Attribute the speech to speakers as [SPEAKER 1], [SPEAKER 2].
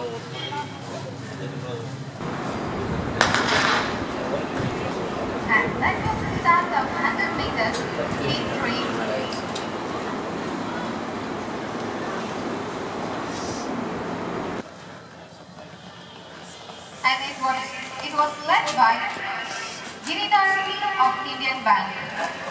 [SPEAKER 1] And that was the start of 100 meters Heat-3. And it was led by Heat-3 of Indian Bank.